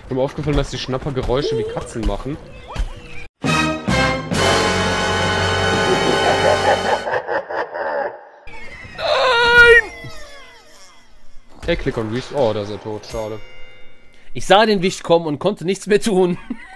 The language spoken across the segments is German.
Ist mir aufgefallen, dass die Schnapper Geräusche wie Katzen machen. Nein! Hey, click on Reese. Oh, da ist er tot. Schade. Ich sah den Wicht kommen und konnte nichts mehr tun.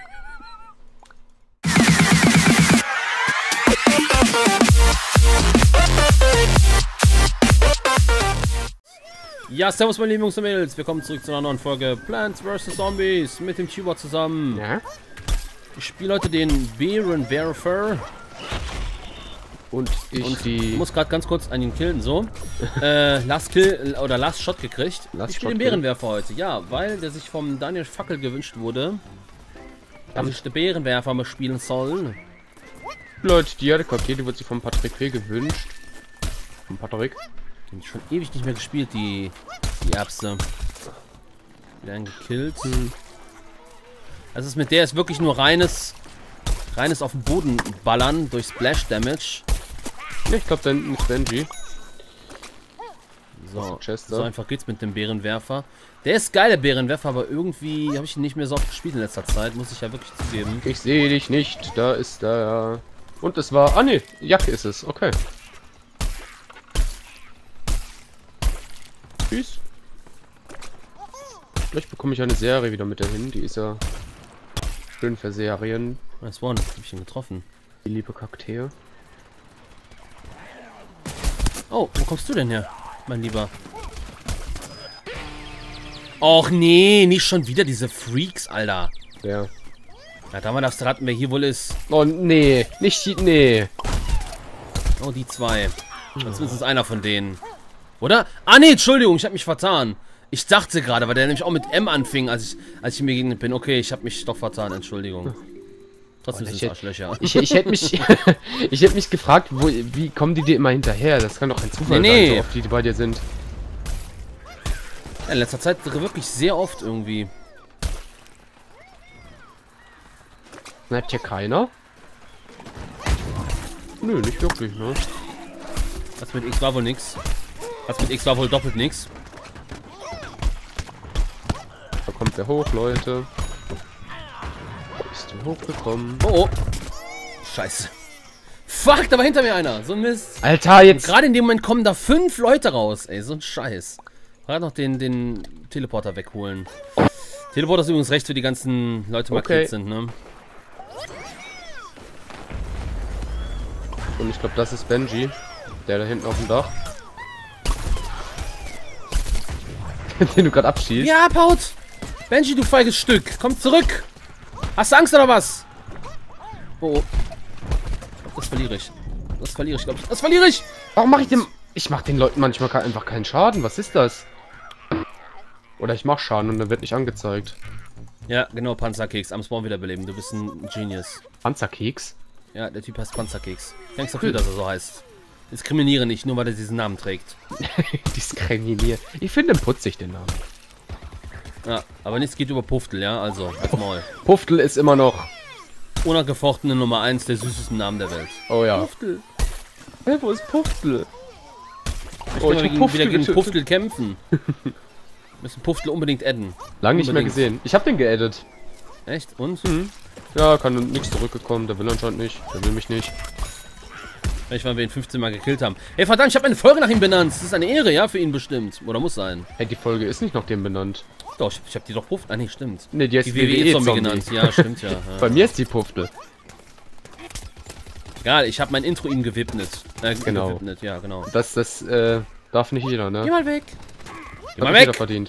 Ja, servus meine lieben Jungs und Mädels. Willkommen zurück zu einer neuen Folge Plants vs. Zombies mit dem Tuber zusammen. Ja? Ich spiele heute den Bärenwerfer. Und ich muss gerade ganz kurz einen killen, so. Last Kill oder Last Shot gekriegt. Ich spiele den Bärenwerfer heute, ja, weil der sich vom Daniel Fackel gewünscht wurde, dass ich den Bärenwerfer mal spielen soll. Leute, die Erde-Paket, die wird sich von Patrick P. gewünscht. Von Patrick. Den schon ewig nicht mehr gespielt, die Erbse. Werden gekillt. Also ist mit der ist wirklich nur reines auf den Boden ballern durch Splash Damage. Ja, ich glaube, da hinten ist Benji. So einfach geht's mit dem Bärenwerfer. Der ist geil, der Bärenwerfer, aber irgendwie habe ich ihn nicht mehr so oft gespielt in letzter Zeit, muss ich ja wirklich zugeben. Ich sehe dich nicht, da ist er. Und es war. Ah ne, Jack ist es, okay. Tschüss. Vielleicht bekomme ich eine Serie wieder mit dahin, die ist ja schön für Serien. Das war hab ich ihn getroffen. Die liebe Kakteen. Oh, wo kommst du denn her, mein Lieber? Och nee, nicht schon wieder diese Freaks, Alter. Ja. Ja, da mal das raten, wer hier wohl ist. Oh nee, nicht die. Nee. Oh, die zwei. Zumindest ist einer von denen. Oder? Ah nee, Entschuldigung, ich habe mich vertan. Ich dachte gerade, weil der nämlich auch mit M anfing, als ich ihm begegnet bin. Okay, ich habe mich doch vertan, Entschuldigung. Trotzdem sind es Arschlöcher. Ich hätte mich, ich hätte mich gefragt, wie kommen die dir immer hinterher? Das kann doch ein Zufall sein, so oft die bei dir sind. Ja, in letzter Zeit wirklich sehr oft irgendwie. Sniped hier keiner? Nö, nicht wirklich, ne? Das mit X war wohl nix. Das mit X war wohl doppelt nix. Da kommt der hoch, Leute. Ist der hochgekommen? Oh, oh. Scheiße. Fuck, da war hinter mir einer. So ein Mist. Alter, jetzt. Gerade in dem Moment kommen da 5 Leute raus. Ey, so ein Scheiß. Gerade noch den Teleporter wegholen. Teleporter ist übrigens recht, für die ganzen Leute markiert sind, ne? Und ich glaube, das ist Benji. Der da hinten auf dem Dach. Den du gerade abschießt. Ja, Paut! Benji, du feiges Stück! Komm zurück! Hast du Angst oder was? Oh, oh. Das verliere ich. Das verliere ich, glaube ich. Das verliere ich! Warum mache ich dem... Ich mache den Leuten manchmal einfach keinen Schaden. Was ist das? Oder ich mache Schaden und dann wird nicht angezeigt. Ja, genau, Panzerkeks. Am Spawn wiederbeleben. Du bist ein Genius. Panzerkeks? Ja, der Typ heißt Panzerkeks. Denkst dafür, dass er so heißt. Diskriminiere nicht, nur weil er diesen Namen trägt. Diskriminiert. Ich finde putzig den Namen. Ja, aber nichts geht über Puftel, ja? Also, als Maul. Puftel ist immer noch... Unangefochtene Nummer 1 der süßesten Namen der Welt. Oh ja. Puftel. Hä, wo ist Puftel? Oh, ich will wieder gegen Puftel kämpfen. Müssen Puftel unbedingt adden. Lang nicht mehr gesehen. Ich habe den geaddet. Echt? Und? Ja, kann nichts zurückgekommen. Der will anscheinend nicht. Der will mich nicht. Vielleicht, weil wir ihn 15 Mal gekillt haben. Hey, verdammt, ich habe eine Folge nach ihm benannt. Das ist eine Ehre, ja, für ihn bestimmt. Oder muss sein. Hey, die Folge ist nicht nach dem benannt. Doch, ich habe die doch Puftel. Ah, nee, stimmt. Nee, die heißt die WWE-Zombie genannt. Ja, stimmt, ja. Bei mir ist die Puftel. Egal, ich habe mein Intro ihm gewidmet. Genau. Gewidmet, ja, genau. Das darf nicht jeder, ne? Geh mal weg. Geh mal Hat weg. jeder verdient.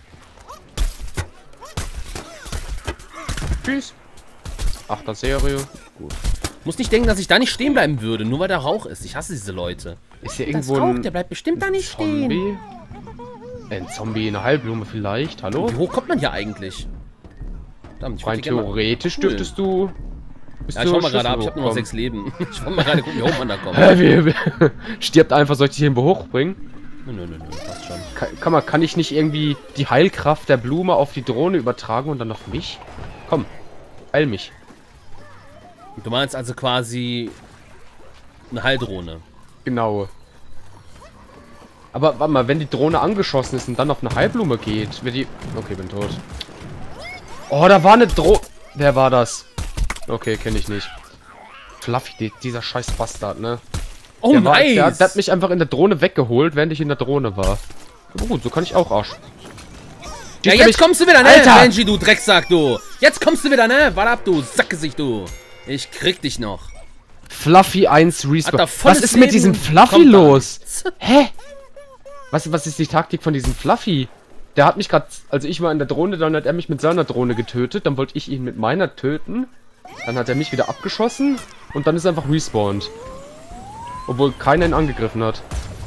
Tschüss. 8. Serie. Gut. Muss nicht denken, dass ich da nicht stehen bleiben würde, nur weil da Rauch ist. Ich hasse diese Leute. Ist hier irgendwo das Rauch, ein der bleibt bestimmt da nicht Zombie? stehen. Ein Zombie, eine Heilblume vielleicht. Hallo? Wie hoch kommt man hier eigentlich? Verdammt, ich rein theoretisch dürftest du... Ja, ich schau mal gerade ab, ich habe nur noch 6 Leben. Ich schau mal gerade gucken, wie hoch man da kommt. Stirbt einfach, soll ich dich irgendwo hochbringen? Nö, passt schon. Kann ich nicht irgendwie die Heilkraft der Blume auf die Drohne übertragen und dann auf mich? Komm, heil mich. Du meinst also quasi eine Heildrohne? Genau. Aber warte mal, wenn die Drohne angeschossen ist und dann auf eine Heilblume geht, wird die... Okay, bin tot. Oh, da war eine Wer war das? Okay, kenne ich nicht. Fluffy, dieser scheiß Bastard, ne? Oh, nice! Der hat mich einfach in der Drohne weggeholt, während ich in der Drohne war. Aber gut, so kann ich auch Arsch. Ja, jetzt kommst du wieder, ne? Alter! Benji, du Drecksack, du! Jetzt kommst du wieder, ne? Warte ab, du Sackgesicht, du! Ich krieg dich noch. Fluffy 1 Respawn. Was ist Leben? mit diesem Fluffy Kommt los? Hä? Was ist die Taktik von diesem Fluffy? Der hat mich gerade, also ich war in der Drohne, dann hat er mich mit seiner Drohne getötet, dann wollte ich ihn mit meiner töten. Dann hat er mich wieder abgeschossen und dann ist er einfach respawned. Obwohl keiner ihn angegriffen hat.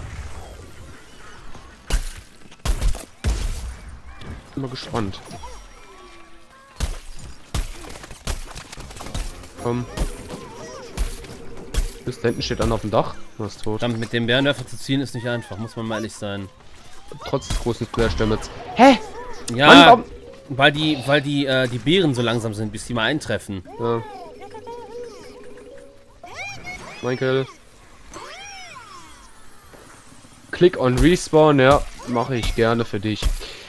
Bin mal gespannt. Komm. Bis da hinten steht einer auf dem Dach. Du ist tot. Damit mit dem Bärenwerfer zu ziehen ist nicht einfach, muss man mal ehrlich sein. Trotz des großen Splash-Damages. Hä? Ja, Mann, warum... weil die Beeren so langsam sind, bis die mal eintreffen. Ja. Michael. Click on Respawn, ja, mache ich gerne für dich.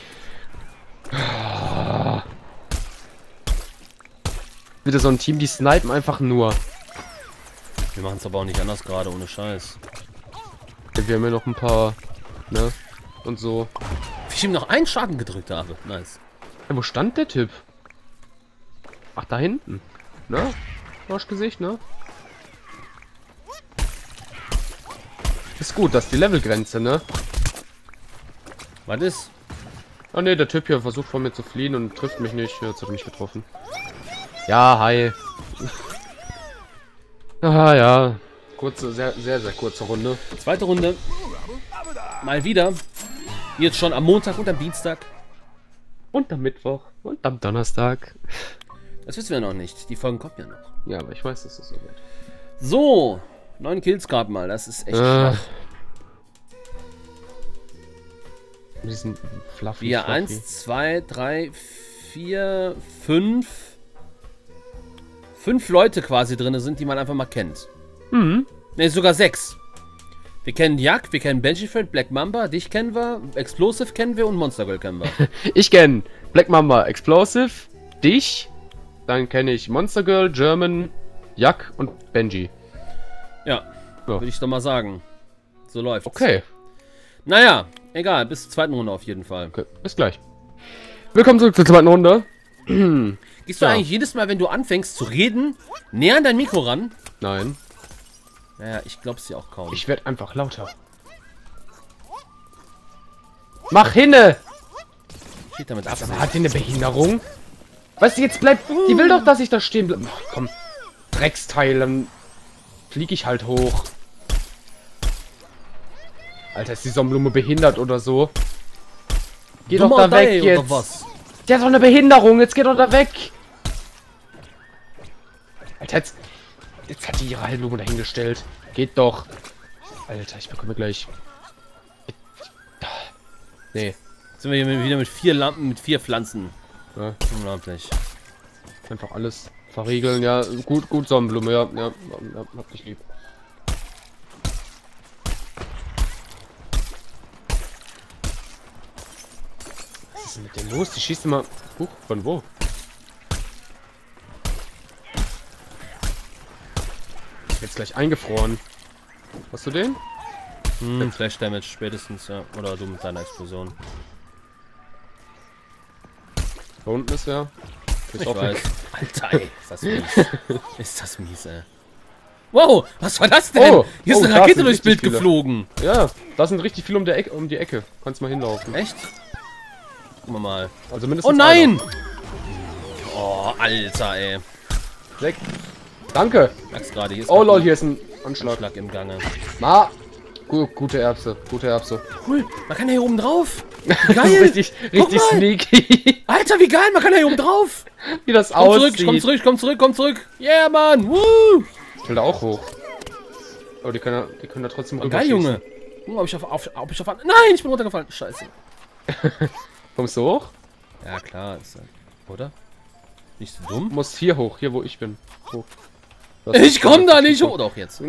Wieder so ein Team, die snipen einfach nur. Wir machen es aber auch nicht anders gerade, ohne Scheiß. Wir haben ja noch ein paar, ne? Und so. Wie ich ihm noch einen Schaden gedrückt habe. Nice. Ja, wo stand der Typ? Ach, da hinten. Ne? Arschgesicht, ne? Ist gut, das ist die Levelgrenze, ne? Was ist? Ah ne, der Typ hier versucht von mir zu fliehen und trifft mich nicht. Jetzt hat er mich getroffen. Ja, hi. Ah ja. Kurze, sehr kurze Runde. Zweite Runde. Mal wieder. Jetzt schon am Montag und am Dienstag. Und am Mittwoch. Und am Donnerstag. Das wissen wir noch nicht. Die Folgen kommen ja noch. Ja, aber ich weiß, dass das so wird. So. 9 Kills gerade mal. Das ist echt schwach. Diesen Fluffy. Wir 1, 2, 3, 4, 5. 5 Leute quasi drin sind, die man einfach mal kennt. Mhm. Ne, sogar 6. Wir kennen Jack, wir kennen Benjifred, Black Mamba, dich kennen wir, Explosive kennen wir und Monster Girl kennen wir. Ich kenne Black Mamba, Explosive, dich, dann kenne ich Monster Girl, German, Jack und Benji. Ja, würde ich doch mal sagen. So läuft's. Okay. Naja, egal, bis zur zweiten Runde auf jeden Fall. Okay, bis gleich. Willkommen zurück zur zweiten Runde. Gehst du eigentlich jedes Mal, wenn du anfängst zu reden, näher an dein Mikro ran? Nein. Naja, ich glaub's dir auch kaum. Ich werde einfach lauter. Mach hinne! Steht damit ab. Hat die eine Behinderung? Weißt du, jetzt bleibt... Die will doch, dass ich da stehen bleibe. Komm. Drecksteil, dann fliege ich halt hoch. Alter, ist die Sonnenblume behindert oder so? Geh doch da weg jetzt. Was? Der hat doch eine Behinderung, jetzt geht doch da weg. Alter, jetzt hat die ihre Heilblume dahingestellt. Geht doch. Alter, ich bekomme gleich... Nee. Jetzt sind wir hier wieder mit 4 Lampen, mit 4 Pflanzen. Ja. Unglaublich. Einfach alles verriegeln, ja. Gut, Sonnenblume, ja, hab dich lieb. Was ist denn mit dem los? Die schießt immer... von wo? Jetzt gleich eingefroren. Hast du den? Flash Damage spätestens, ja. Oder du mit deiner Explosion. Da unten ist er. Ich weiß. Alter, ey, ist das mies. Ist das mies, ey. Wow, was war das denn? Oh, hier ist eine da Rakete sind durchs Bild viele. geflogen. Ja, da sind richtig viele um die Ecke. Kannst mal hinlaufen. Echt? Gucken wir mal. Also mindestens Oh nein! einer. Oh, Alter, ey. Weg. Danke. Merkst gerade, hier ist Oh lol, hier ist ein Anschlag. Anschlag im Gange. Gute Erbse. Gute Erbse. Cool, man kann ja hier oben drauf. Wie Das ist geil. richtig mal. sneaky. Alter, wie geil, man kann ja hier oben drauf. Wie das Komm aussieht. komm zurück. Yeah, Mann. Woo. Ich will da auch hoch. Aber die können da trotzdem Oh, geil, rüberschießen. Junge. Guck mal, ob ich auf... Nein, ich bin runtergefallen. Scheiße. Kommst du hoch? Ja, klar. Ist, oder? Nicht so dumm. Du musst hier hoch, hier wo ich bin. Hoch. Ich komm da nicht hoch. Doch, jetzt.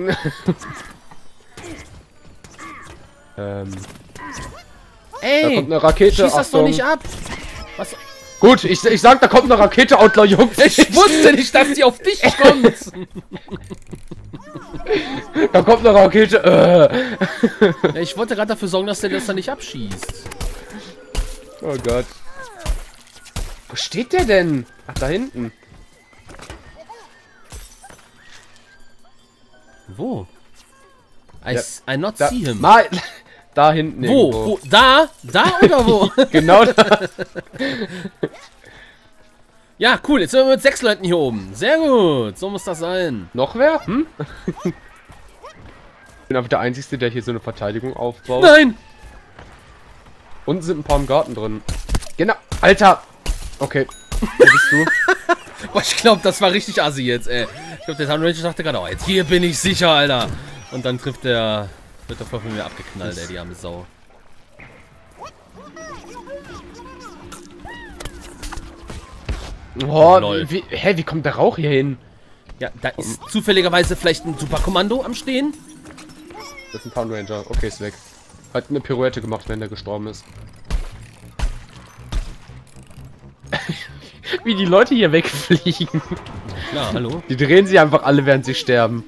Da kommt Ey, eine Rakete. schieß das doch Achtung. nicht ab. Was? Gut, ich sag, da kommt eine Rakete, Outlaw Jungs. Ich wusste nicht, dass die auf dich kommt. Da kommt eine Rakete. Ja, ich wollte gerade dafür sorgen, dass der das dann nicht abschießt. Oh Gott. Wo steht der denn? Ach, da hinten. Wo? Ja, I not Da, see him. mal, da hinten Wo? irgendwo. Wo? Da? Da oder wo? Genau da. Ja, cool. Jetzt sind wir mit 6 Leuten hier oben. Sehr gut. So muss das sein. Noch wer? Hm? Ich bin einfach der Einzige, der hier so eine Verteidigung aufbaut. Nein! Unten sind ein paar im Garten drin. Genau. Alter. Okay. Wo bist du? Boah, ich glaube, das war richtig assi jetzt, ey. Ich glaube, der Town Ranger dachte gerade, oh, jetzt hier bin ich sicher, Alter. Und dann wird der Fluffy mir abgeknallt, ey, die arme Sau. Oh, Lol. wie kommt der Rauch hier hin? Ja, da ist zufälligerweise vielleicht ein Superkommando am Stehen. Das ist ein Town Ranger. Okay, ist weg. Hat eine Pirouette gemacht, wenn der gestorben ist. Wie die Leute hier wegfliegen. Ja, hallo. Die drehen sich einfach alle, während sie sterben.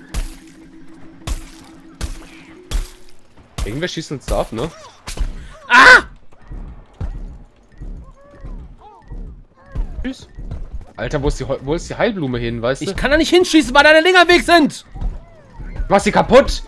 Irgendwer schießt uns da ab, ne? Ah! Tschüss. Alter, wo ist die Heilblume hin, weißt du? Ich kann da nicht hinschießen, weil deine Dinger weg sind. Mach sie kaputt!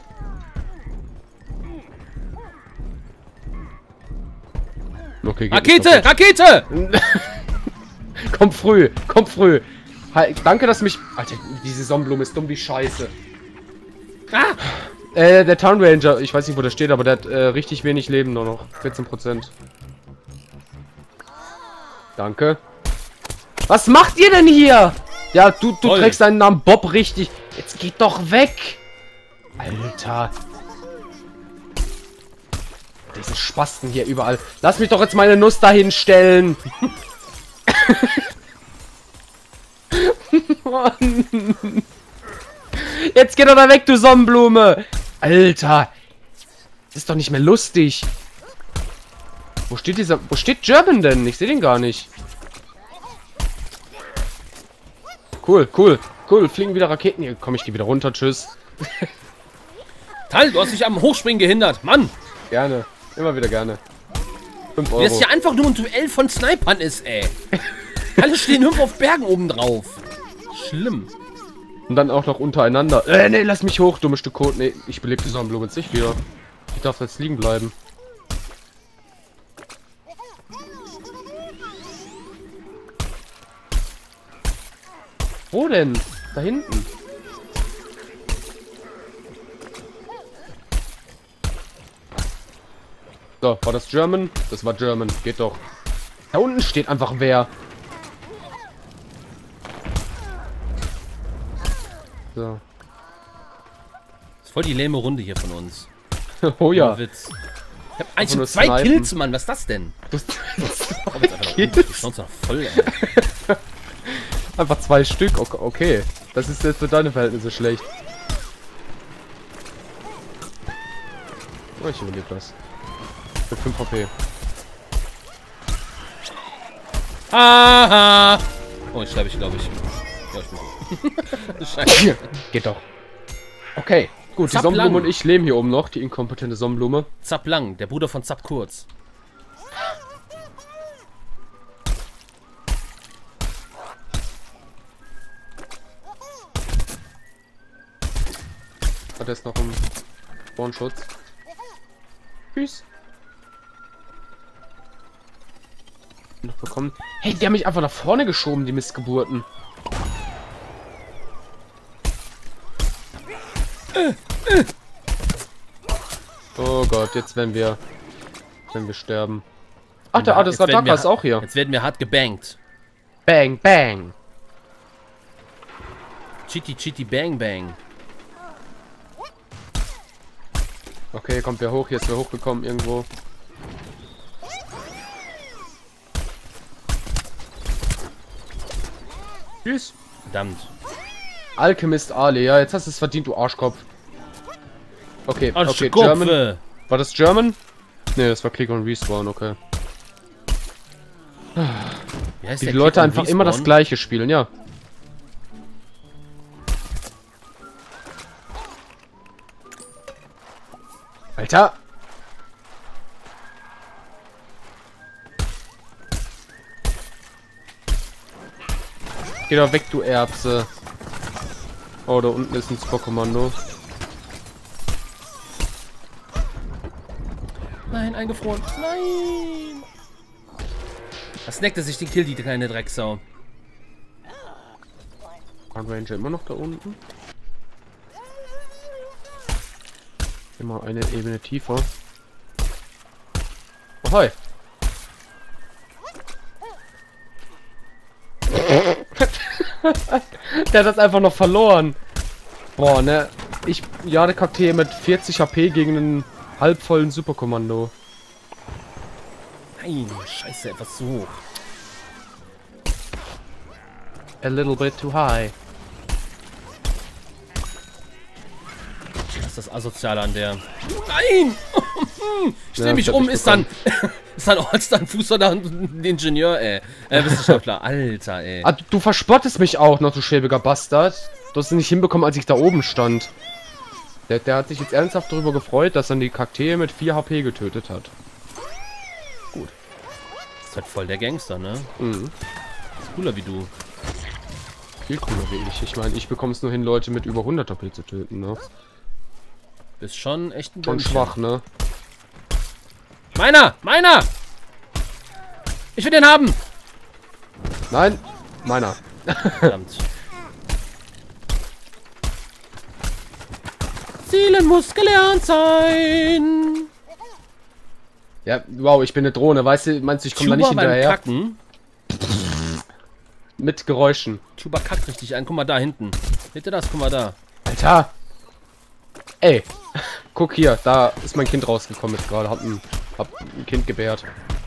Okay, Rakete! Rakete! Komm früh, komm früh. Danke, dass mich... Alter, diese Sonnenblume ist dumm wie Scheiße. Ah! Der Town Ranger, ich weiß nicht, wo der steht, aber der hat richtig wenig Leben nur noch. 14%. Danke. Was macht ihr denn hier? Ja, du trägst deinen Namen Bob richtig. Jetzt geht doch weg. Alter. Diese Spasten hier überall. Lass mich doch jetzt meine Nuss dahin stellen. Mann. Jetzt geht er da weg, du Sonnenblume. Alter. Das ist doch nicht mehr lustig. Wo steht German denn? Ich sehe den gar nicht. Cool. Fliegen wieder Raketen hier. Komm, ich gehe wieder runter. Tschüss. Tal, du hast dich am Hochspringen gehindert. Mann! Gerne. Immer wieder gerne. 5 Euro. Wie das ja einfach nur ein Duell von Snipern ist, ey. Alle stehen irgendwo auf Bergen oben drauf. Schlimm. Und dann auch noch untereinander. Nee, lass mich hoch, dummes Stück Kot. Nee, ich belebe die Sonnenblume jetzt nicht wieder. Ich darf jetzt liegen bleiben. Wo denn? Da hinten. So, war das German? Das war German. Geht doch. Da unten steht einfach wer. So. Das ist voll die lähme Runde hier von uns. Oh ja. Ohne Witz. Ich hab eins nur und 2 snipen. Kills, Mann. Was ist das denn? Oh, jetzt einfach die Schnauze noch voll, ey. Einfach 2 Stück. Okay. Das ist jetzt für deine Verhältnisse schlecht. Oh, ich überlebe das. Mit 5 HP. Haha. Oh, ich sterbe, glaube ich. Ja, ich bin gut. Scheiße. Geht doch. Okay. Gut, die Zapp Sonnenblume lang. und ich leben hier oben noch. Die inkompetente Sonnenblume. Zapp Lang, der Bruder von Zapp Kurz. Hat jetzt noch einen Spawnschutz. Tschüss. Noch bekommen. Hey, die haben mich einfach nach vorne geschoben, die Missgeburten. Oh Gott, jetzt wenn wir sterben. Ach, der Ades Jetzt werden Radaka wir ist auch hier. Jetzt werden wir hart gebankt. Bang, bang. Chitty Chitty Bang Bang. Okay, kommt wer hoch. Hier ist wer hochgekommen irgendwo. Tschüss. Verdammt. Alchemist Ali. Ja, jetzt hast du es verdient, du Arschkopf. Okay, okay, Arschkopfe. German. War das German? Ne, das war Click on Respawn, okay. Wie heißt Die der Leute Kick und einfach immer das Respawn? gleiche spielen, ja. Alter! Geh doch weg, du Erbse. Oh, da unten ist ein Superkommando. Nein, eingefroren. Nein! Da snackt er sich den Kill, die kleine Drecksau. Ein Ranger immer noch da unten. Immer eine Ebene tiefer. Ahoi! Der hat das einfach noch verloren. Boah, ne? Ich jade Kakteen mit 40 HP gegen einen halbvollen Superkommando. Nein, scheiße, etwas zu hoch. A little bit too high. Das ist das Asoziale an der... Nein! Ich Ja, dreh mich das hat um, mich ist dann... Ist dann Ortstein, Fußsoldat und ein Ingenieur, ey. Wissenschaftler, Alter, ey. Ah, du verspottest mich auch noch, du schäbiger Bastard. Du hast es nicht hinbekommen, als ich da oben stand. Der hat sich jetzt ernsthaft darüber gefreut, dass er die Kakteen mit 4 HP getötet hat. Gut. Ist halt voll der Gangster, ne? Mhm. Ist cooler wie du. Viel cooler wie ich. Ich meine, ich bekomme es nur hin, Leute mit über 100 HP zu töten, ne? Bist schon echt ein Schon Bömmchen. schwach, ne? Meiner! Meiner! Ich will den haben! Nein, meiner. Verdammt. Zielen muss gelernt sein! Ja, wow, ich bin eine Drohne, weißt du, meinst du, ich komme da nicht Chuba beim hinterher? Kacken. Mit Geräuschen. Chuba kackt richtig ein. Guck mal da hinten. Seht ihr das? Guck mal da. Alter! Ey, guck hier, da ist mein Kind rausgekommen jetzt gerade, hab ein Kind gebärt.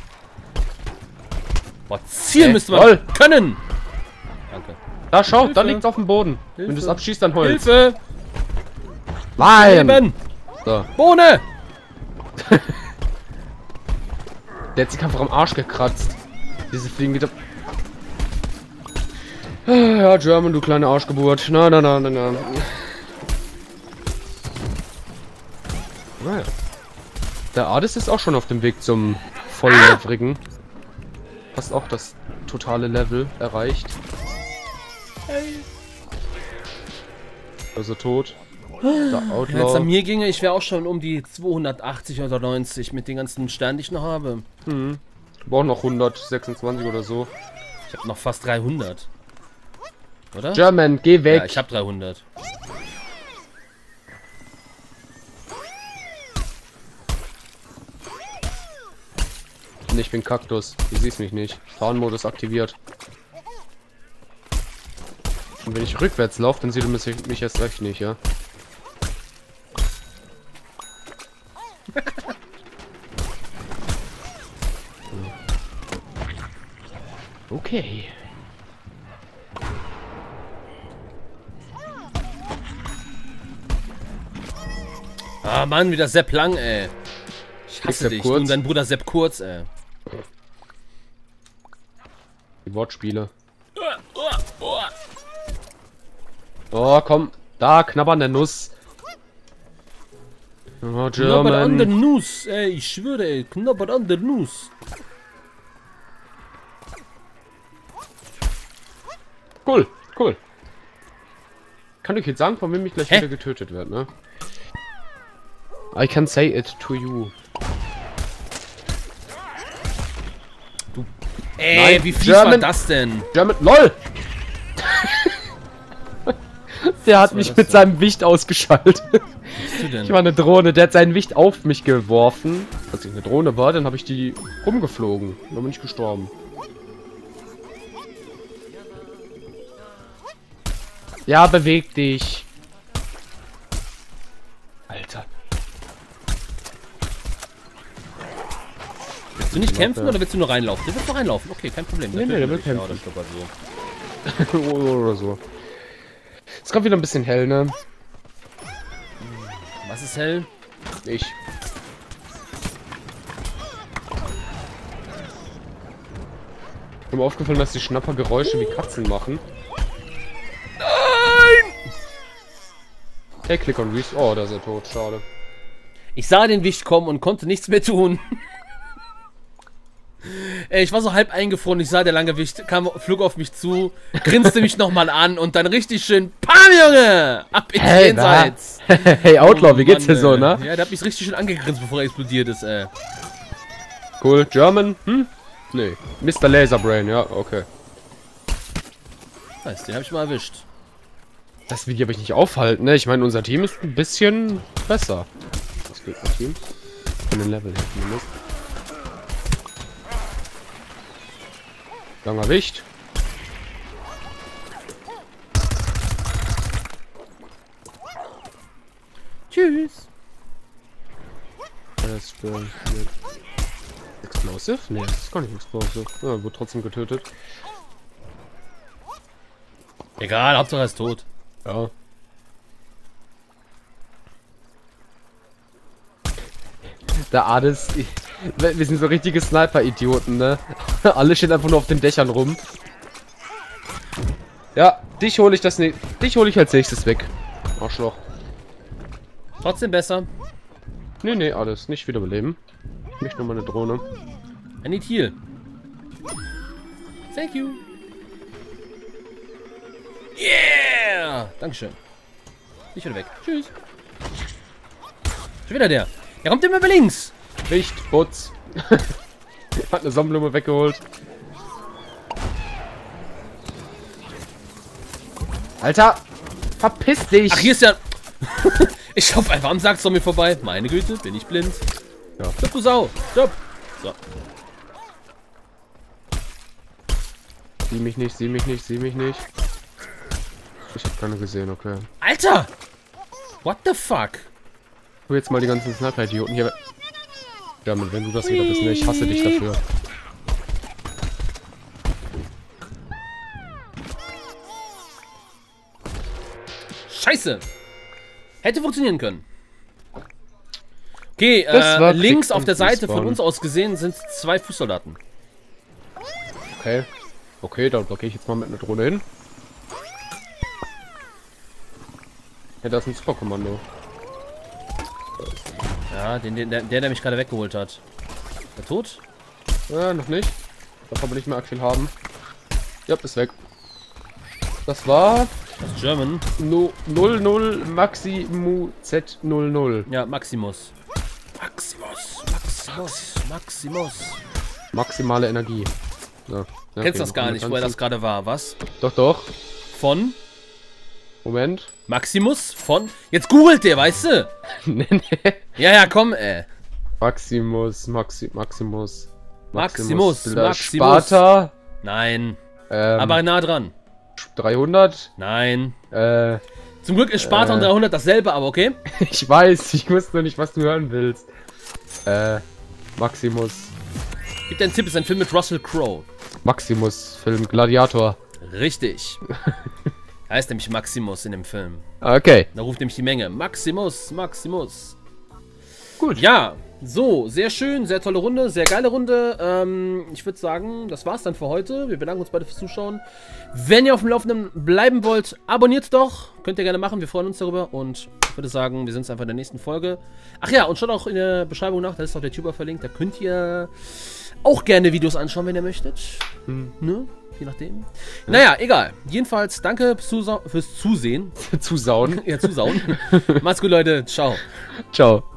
Boah, zielen müsste man Lol. können! Danke. Da schau, da Hilfe. liegt's auf dem Boden. Wenn du es abschießt, dann Holz. Hilfe! Nein! Leben! So. Bohne! Der hat sich einfach am Arsch gekratzt. Diese Fliegen wieder. Ja, German, du kleine Arschgeburt. Na, na, na, na, na. Naja. Der Ades ist auch schon auf dem Weg zum Volllevrigen. Fast auch das totale Level erreicht. Also tot. Der Wenn es Outlaw. an mir ginge, ich wäre auch schon um die 280 oder 90 mit den ganzen Sternen, die ich noch habe. Wir brauchen noch 126 oder so. Ich habe noch fast 300. Oder? German, geh weg. Ja, ich habe 300. Und ich bin Kaktus. Du siehst mich nicht. Tarnmodus aktiviert. Und wenn ich rückwärts laufe, dann sieht du mich erst recht nicht, ja? Okay. Ah, Mann, wieder Sepp Lang, ey. Ich hasse Sepp dich. Kurz. Du und dein Bruder Sepp Kurz, ey. Die Wortspiele. Oh, komm. Da, knabbern der Nuss. Oh, Knabbert an der German. Nuss, ey. Ich schwöre, ey. Knabbert an der Nuss. Cool, cool. Kann ich jetzt sagen, von wem ich gleich Hä? wieder getötet werde, ne? I can say it to you. Ey, Nein, wie fies war German. das denn? German, LOL! Der hat war mich das mit denn? seinem Wicht ausgeschaltet. Was bist du denn? Ich war eine Drohne, der hat sein Wicht auf mich geworfen. Als ich eine Drohne war, dann habe ich die rumgeflogen. Dann bin ich gestorben. Ja, beweg dich. Alter. Willst du nicht kämpfen oder willst du nur reinlaufen? Du willst nur reinlaufen. Okay, kein Problem. Nee, nee, der will kämpfen. Ja, das stoppert so. Oder so. Ist gerade wieder ein bisschen hell, ne? Was ist hell? Ich. Mir aufgefallen, dass die Schnapper Geräusche wie Katzen machen. Nein! Hey, click on Reese. Oh, da ist er tot. Schade. Ich sah den Wicht kommen und konnte nichts mehr tun. Ey, ich war so halb eingefroren, ich sah der lange Wicht, flog auf mich zu, grinste mich nochmal an und dann richtig schön PAM, Junge! Ab ins Jenseits! Hey, Outlaw, wie geht's dir so, ne? Ja, der hat mich richtig schön angegrinst, bevor er explodiert ist, ey. Cool. German? Hm? Nee. Mr. Laserbrain, ja, okay. Nice, den hab ich mal erwischt. Das will ich aber nicht aufhalten, ne? Ich meine, unser Team ist ein bisschen besser. Das Gegner-Team. Von den Level her zumindest. Langer Wicht. Tschüss. Das Explosive? Nee, das ist gar nicht Explosive. Ja, wurde trotzdem getötet. Egal, Hauptsache er ist tot. Ja. Der Ades, wir sind so richtige Sniper-Idioten, ne? Alle stehen einfach nur auf den Dächern rum. Ja, dich hole ich als nächstes weg. Arschloch. Trotzdem besser. Nee, alles. Nicht wiederbeleben. Ich möchte nur mal eine Drohne. I need heal. Thank you. Yeah! Dankeschön. Ich wieder weg. Tschüss. Schon wieder der. Der kommt immer über links. Wicht, Putz. Hat eine Sonnenblume weggeholt. Alter, verpiss dich. Ach, hier ist ja... Ich hoffe einfach am Sackzombie vorbei. Meine Güte, bin ich blind. Ja. Stopp, du Sau. Stopp. So. Sieh mich nicht, sieh mich nicht, sieh mich nicht. Ich hab keine gesehen, okay. Alter! What the fuck? Tu jetzt mal die ganzen Sniper-Idioten hier. Damit, wenn du das wieder bist, ne? Ich hasse dich dafür. Scheiße! Hätte funktionieren können. Okay, links auf der Seite von uns aus gesehen sind 2 Fußsoldaten. Okay. Okay, dann blockiere ich jetzt mal mit einer Drohne hin. Ja, da ist ein Superkommando. Ja, der mich gerade weggeholt hat. Ist er tot? Ja, noch nicht. Darf aber nicht mehr aktuell haben. Ja, ist weg. Das war... Das ist German. 00 Maximu Z00. Ja, Maximus. Maximus. Maximale Energie. Ja. Ja, Kennst das gar nicht, wo er das gerade war, was? Doch. Von? Moment. Maximus? Von? Jetzt googelt der, weißt du? Nee. Ja, komm, ey. Maximus. Sparta? Nein. Aber nah dran. 300? Nein. Zum Glück ist Sparta und 300 dasselbe, aber okay. Ich weiß, ich wusste nicht, was du hören willst. Maximus. Gib dir einen Tipp, ist ein Film mit Russell Crowe. Maximus, Film Gladiator. Richtig. Heißt nämlich Maximus in dem Film. Okay. Da ruft nämlich die Menge. Maximus. Gut. Ja, so, sehr schön, sehr tolle Runde, sehr geile Runde. Ich würde sagen, das war's dann für heute. Wir bedanken uns beide fürs Zuschauen. Wenn ihr auf dem Laufenden bleiben wollt, abonniert doch. Könnt ihr gerne machen, wir freuen uns darüber. Und ich würde sagen, wir sehen uns einfach in der nächsten Folge. Ach ja, und schaut auch in der Beschreibung nach, da ist auch der Tuber verlinkt. Da könnt ihr auch gerne Videos anschauen, wenn ihr möchtet. Ne? Je nachdem. Naja, egal. Jedenfalls, danke fürs Zusehen. Zusauen. Ja, zusauen. Macht's gut, Leute. Ciao. Ciao.